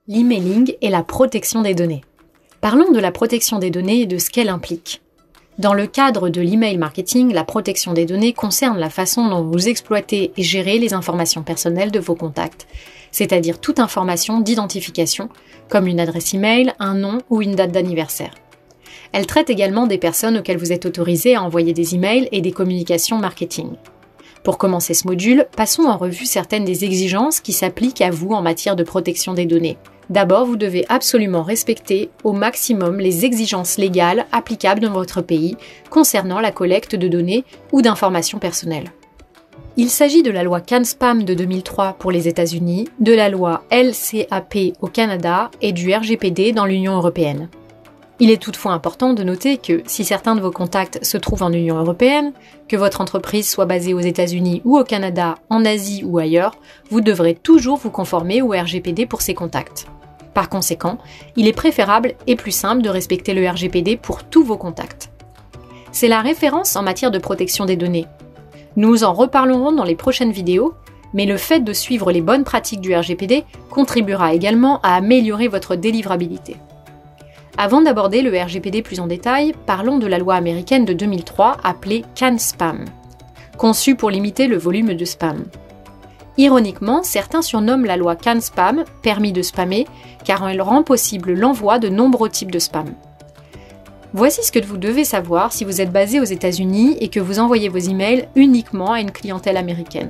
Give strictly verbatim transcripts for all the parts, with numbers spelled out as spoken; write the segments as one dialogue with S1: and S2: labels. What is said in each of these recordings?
S1: L'emailing et la protection des données. Parlons de la protection des données et de ce qu'elle implique. Dans le cadre de l'email marketing, la protection des données concerne la façon dont vous exploitez et gérez les informations personnelles de vos contacts, c'est-à-dire toute information d'identification, comme une adresse email, un nom ou une date d'anniversaire. Elle traite également des personnes auxquelles vous êtes autorisé à envoyer des emails et des communications marketing. Pour commencer ce module, passons en revue certaines des exigences qui s'appliquent à vous en matière de protection des données. D'abord, vous devez absolument respecter au maximum les exigences légales applicables dans votre pays concernant la collecte de données ou d'informations personnelles. Il s'agit de la loi CAN-SPAM de deux mille trois pour les États-Unis, de la loi L C A P au Canada et du R G P D dans l'Union européenne. Il est toutefois important de noter que si certains de vos contacts se trouvent en Union européenne, que votre entreprise soit basée aux États-Unis ou au Canada, en Asie ou ailleurs, vous devrez toujours vous conformer au R G P D pour ces contacts. Par conséquent, il est préférable et plus simple de respecter le R G P D pour tous vos contacts. C'est la référence en matière de protection des données. Nous en reparlerons dans les prochaines vidéos, mais le fait de suivre les bonnes pratiques du R G P D contribuera également à améliorer votre délivrabilité. Avant d'aborder le R G P D plus en détail, parlons de la loi américaine de deux mille trois appelée CAN-SPAM, conçue pour limiter le volume de spam. Ironiquement, certains surnomment la loi CAN-SPAM « permis de spammer » car elle rend possible l'envoi de nombreux types de spam. Voici ce que vous devez savoir si vous êtes basé aux États-Unis et que vous envoyez vos emails uniquement à une clientèle américaine.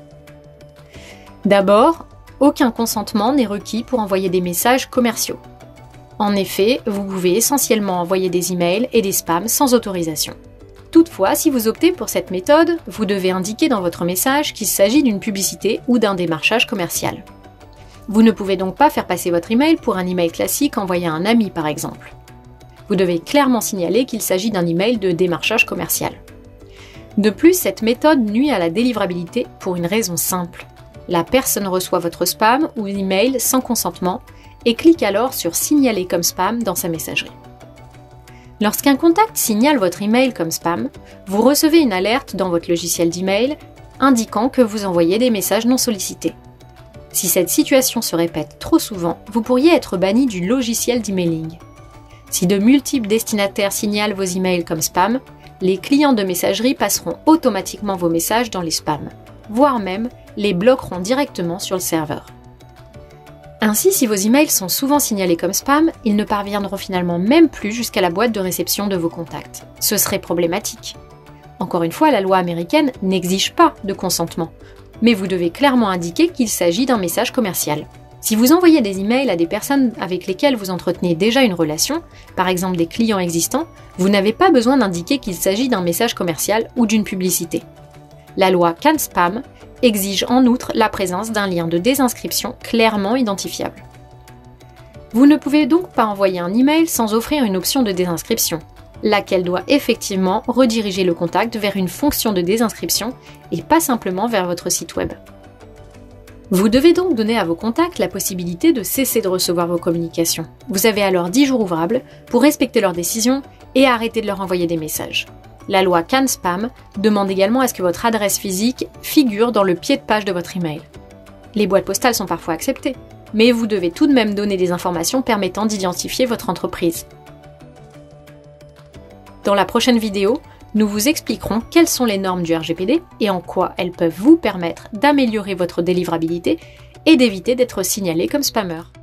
S1: D'abord, aucun consentement n'est requis pour envoyer des messages commerciaux. En effet, vous pouvez essentiellement envoyer des emails et des spams sans autorisation. Toutefois, si vous optez pour cette méthode, vous devez indiquer dans votre message qu'il s'agit d'une publicité ou d'un démarchage commercial. Vous ne pouvez donc pas faire passer votre email pour un email classique envoyé à un ami par exemple. Vous devez clairement signaler qu'il s'agit d'un email de démarchage commercial. De plus, cette méthode nuit à la délivrabilité pour une raison simple. La personne reçoit votre spam ou email sans consentement et clique alors sur « Signaler comme spam » dans sa messagerie. Lorsqu'un contact signale votre email comme spam, vous recevez une alerte dans votre logiciel d'email indiquant que vous envoyez des messages non sollicités. Si cette situation se répète trop souvent, vous pourriez être banni du logiciel d'emailing. Si de multiples destinataires signalent vos emails comme spam, les clients de messagerie passeront automatiquement vos messages dans les spams, voire même les bloqueront directement sur le serveur. Ainsi, si vos emails sont souvent signalés comme spam, ils ne parviendront finalement même plus jusqu'à la boîte de réception de vos contacts. Ce serait problématique. Encore une fois, la loi américaine n'exige pas de consentement, mais vous devez clairement indiquer qu'il s'agit d'un message commercial. Si vous envoyez des emails à des personnes avec lesquelles vous entretenez déjà une relation, par exemple des clients existants, vous n'avez pas besoin d'indiquer qu'il s'agit d'un message commercial ou d'une publicité. La loi CAN-SPAM exige en outre la présence d'un lien de désinscription clairement identifiable. Vous ne pouvez donc pas envoyer un email sans offrir une option de désinscription, laquelle doit effectivement rediriger le contact vers une fonction de désinscription et pas simplement vers votre site web. Vous devez donc donner à vos contacts la possibilité de cesser de recevoir vos communications. Vous avez alors dix jours ouvrables pour respecter leurs décisions et arrêter de leur envoyer des messages. La loi CAN-SPAM demande également à ce que votre adresse physique figure dans le pied de page de votre email. Les boîtes postales sont parfois acceptées, mais vous devez tout de même donner des informations permettant d'identifier votre entreprise. Dans la prochaine vidéo, nous vous expliquerons quelles sont les normes du R G P D et en quoi elles peuvent vous permettre d'améliorer votre délivrabilité et d'éviter d'être signalé comme spammeur.